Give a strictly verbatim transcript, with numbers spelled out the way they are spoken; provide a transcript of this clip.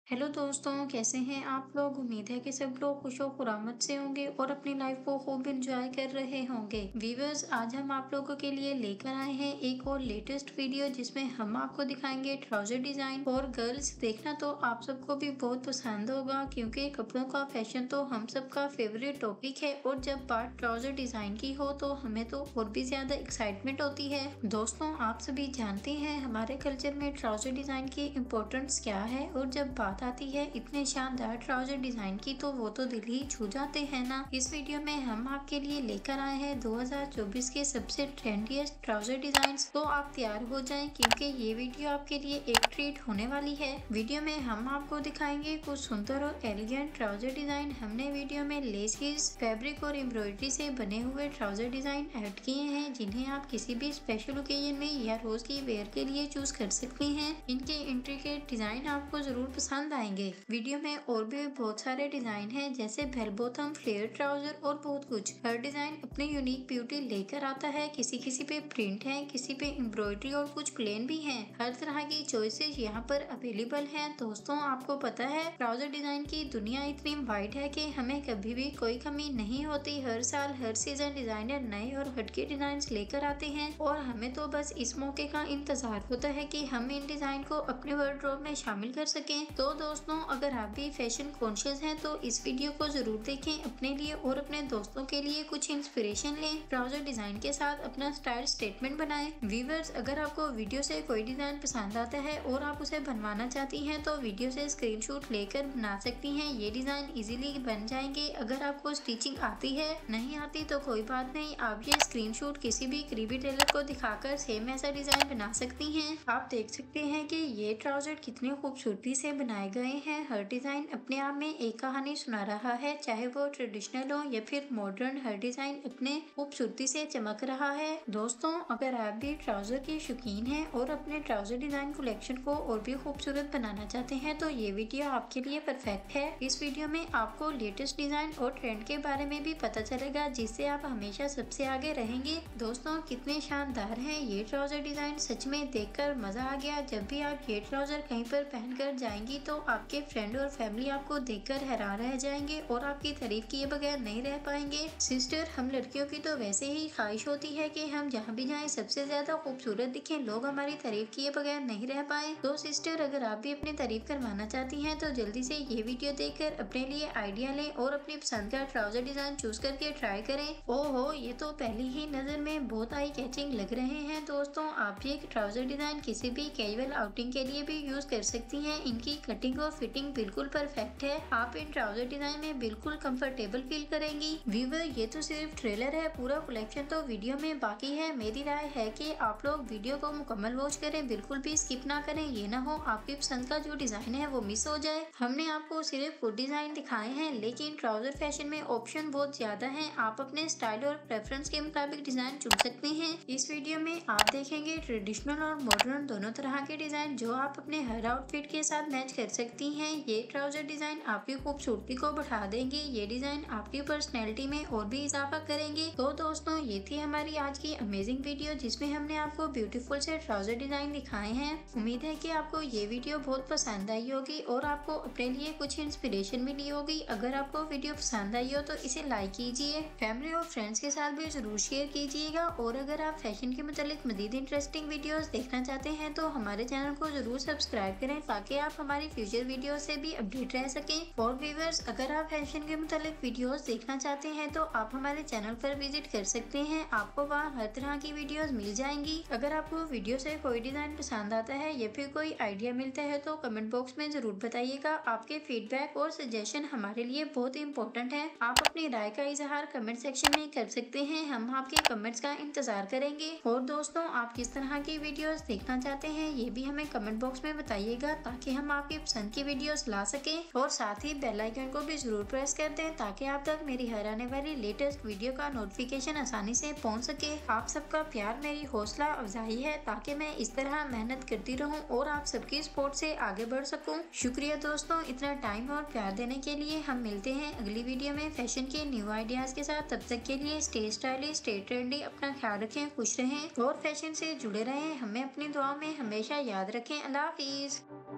Hello दोस्तों, कैसे हैं आप लोग। उम्मीद है कि सब लोग खुश और खुरामद से होंगे और अपनी लाइफ को खूब एंजॉय कर रहे होंगे। व्यूअर्स, आज हम आप लोगों के लिए लेकर आए हैं एक और लेटेस्ट वीडियो जिसमें हम आपको दिखाएंगे ट्राउजर डिजाइन फॉर गर्ल्स। देखना तो आप सबको भी बहुत पसंद होगा क्योंकि कपड़ों का फैशन तो हम सबका फेवरेट टॉपिक है और जब बात ट्राउजर डिजाइन की हो तो हमें तो और भी ज्यादा एक्साइटमेंट होती है। दोस्तों, आप सभी जानते हैं हमारे कल्चर में ट्राउजर डिजाइन की इम्पोर्टेंस क्या है और जब बात आती है इतने शानदार ट्राउजर डिजाइन की तो वो तो दिल ही छू जाते हैं ना। इस वीडियो में हम आपके लिए लेकर आए हैं दो हज़ार चौबीस के सबसे ट्रेंडियस्ट ट्राउजर डिजाइन्स। तो आप तैयार हो जाएं क्योंकि ये वीडियो आपके लिए एक ट्रीट होने वाली है। वीडियो में हम आपको दिखाएंगे कुछ सुंदर और एलिगेंट ट्राउजर डिजाइन। हमने वीडियो में लेसिस, फैब्रिक और एम्ब्रॉयडरी से बने हुए ट्राउजर डिजाइन ऐड किए हैं जिन्हें आप किसी भी स्पेशल ओकेजन में या रोज की वेयर के लिए चूज कर सकते हैं। इनके इंट्रिकेट डिजाइन आपको जरूर पसंद आएंगे। वीडियो में और भी बहुत सारे डिजाइन हैं जैसे बेल बॉटम, फ्लेयर ट्राउजर और बहुत कुछ। हर डिजाइन अपनी यूनिक ब्यूटी लेकर आता है। किसी किसी पे प्रिंट है, किसी पे एम्ब्रॉयडरी और कुछ प्लेन भी हैं। हर तरह की चॉइसेस यहाँ पर अवेलेबल हैं। दोस्तों, आपको पता है ट्राउजर डिजाइन की दुनिया इतनी वाइड है कि हमें कभी भी कोई कमी नहीं होती। हर साल हर सीजन डिजाइनर नए और हटके डिजाइन लेकर आते हैं और हमें तो बस इस मौके का इंतजार होता है कि हम इन डिजाइन को अपने वार्डरोब में शामिल कर सकें। तो दोस्तों, अगर आप भी फैशन कॉन्शियस हैं तो इस वीडियो को जरूर देखें। अपने लिए और अपने दोस्तों के लिए कुछ इंस्पिरेशन लें। ट्राउजर डिजाइन के साथ अपना स्टाइल स्टेटमेंट बनाएं। व्यूअर्स, अगर आपको वीडियो से कोई डिजाइन पसंद आता है और आप उसे बनवाना चाहती हैं तो वीडियो से स्क्रीनशॉट लेकर बना सकती हैं। ये डिजाइन इजीली बन जाएंगे। अगर आपको स्टिचिंग आती है, नहीं आती तो कोई बात नहीं, आप ये स्क्रीनशॉट किसी भी करीबी टेलर को दिखाकर सेम ऐसा डिजाइन बना सकती हैं। आप देख सकते हैं कि ये ट्राउजर कितनी खूबसूरती से बनाए गए हैं। हर डिजाइन अपने आप में एक कहानी सुना रहा है, चाहे वो ट्रेडिशनल हो या फिर मॉडर्न। हर डिजाइन अपने खूबसूरती से चमक रहा है। दोस्तों, अगर आप भी ट्राउजर के शौकीन हैं और अपने ट्राउजर डिजाइन कलेक्शन को और भी खूबसूरत बनाना चाहते हैं तो ये वीडियो आपके लिए परफेक्ट है। इस वीडियो में आपको लेटेस्ट डिजाइन और ट्रेंड के बारे में भी पता चलेगा जिससे आप हमेशा सबसे आगे रहेंगे। दोस्तों, कितने शानदार हैं ये ट्राउजर डिजाइन, सच में देखकर मजा आ गया। जब भी आप ये ट्राउजर कहीं पर पहनकर जाएंगी तो आपके फ्रेंड और फैमिली आपको देखकर हैरान रह जाएंगे और आपकी तारीफ किए बगैर नहीं रह पाएंगे। सिस्टर, हम लड़कियों की तो वैसे ही ख्वाहिश होती है कि हम जहाँ भी जाएं सबसे ज्यादा खूबसूरत दिखें, लोग हमारी तारीफ किए बगैर नहीं रह पाए। तो सिस्टर, अगर आप भी अपनी तारीफ करवाना चाहती हैं तो जल्दी से ये वीडियो देखकर अपने लिए आइडिया लें और अपनी पसंद का ट्राउजर डिजाइन चूज करके ट्राई करें। ओहो, ये तो पहली ही नजर में बहुत आई कैचिंग लग रहे हैं। दोस्तों, आप ये ट्राउजर डिजाइन किसी भी कैजुअल आउटिंग के लिए भी यूज कर सकती हैं। इनकी कटिंग और फिटिंग बिल्कुल परफेक्ट है। आप इन ट्राउजर डिजाइन में बिल्कुल कंफर्टेबल फील करेंगी। व्यूअर, ये तो सिर्फ ट्रेलर है, पूरा कलेक्शन तो वीडियो में बाकी है। मेरी राय है कि आप लोग वीडियो को मुकम्मल वॉच करें, बिल्कुल भी स्किप ना करें। ये ना हो आपकी पसंद का जो डिजाइन है वो मिस हो जाए। हमने आपको सिर्फ कुछ डिजाइन दिखाए हैं लेकिन ट्राउजर फैशन में ऑप्शन बहुत ज्यादा है। आप अपने स्टाइल और प्रेफरेंस के मुताबिक डिजाइन चुन सकते हैं। इस वीडियो में आप देखेंगे ट्रेडिशनल और मॉडर्न दोनों तरह के डिजाइन जो आप अपने हर आउटफिट के साथ मैच कर सकती हैं। ये ट्राउजर डिजाइन आपकी खूबसूरती को बढ़ा देंगे। ये डिजाइन आपकी पर्सनैलिटी में और भी इजाफा करेंगे। तो दोस्तों, ये थी हमारी आज की अमेजिंग वीडियो जिसमें हमने आपको ब्यूटीफुल से ट्राउजर डिजाइन दिखाए हैं। उम्मीद है कि आपको ये वीडियो बहुत पसंद आई होगी और आपको अपने लिए कुछ इंस्पिरेशन मिली होगी। अगर आपको वीडियो पसंद आई हो तो इसे लाइक कीजिए, फैमिली और फ्रेंड्स के साथ भी जरूर शेयर कीजिएगा। और अगर आप फैशन के मुतालिक मजीद इंटरेस्टिंग वीडियोस देखना चाहते हैं तो हमारे चैनल को जरूर सब्सक्राइब करें ताकि आप हमारी फ्यूचर वीडियो से भी अपडेट रह सकें। और व्यूअर्स, अगर आप फैशन के मुतालिक वीडियोस देखना चाहते हैं तो आप हमारे चैनल पर विजिट कर सकते हैं। आपको वहाँ हर तरह की वीडियोस मिल जाएंगी। अगर आपको वीडियो से कोई डिजाइन पसंद आता है या फिर कोई आइडिया मिलता है तो कमेंट बॉक्स में जरूर बताइएगा। आपके फीडबैक और सजेशन हमारे लिए बहुत इंपॉर्टेंट है। आप अपनी राय का इजहार कमेंट सेक्शन में कर सकते हैं। हम आपके कमेंट्स का इंतजार करेंगे। और दोस्तों, आप किस तरह की वीडियोस देखना चाहते हैं ये भी हमें कमेंट बॉक्स में बताइएगा ताकि हम आपकी पसंद की वीडियोस ला सके। और साथ ही बेल आइकन को भी जरूर प्रेस कर दें ताकि आप तक मेरी हर आने वाली लेटेस्ट वीडियो का नोटिफिकेशन आसानी से पहुंच सके। आप सबका प्यार मेरी हौसला अफजाई है ताकि मैं इस तरह मेहनत करती रहूं और आप सबकी सपोर्ट से आगे बढ़ सकूं। शुक्रिया दोस्तों, इतना टाइम और प्यार देने के लिए। हम मिलते हैं अगली वीडियो में फैशन के न्यू आइडियाज के साथ। तब तक के लिए स्टे स्टाइलिश, स्टे ट्रेंडी, अपना ख्याल रखें, खुश रहें और फैशन से जुड़े रहें। हमें अपनी दुआ में हमेशा याद रखें। अल्लाह हाफिज।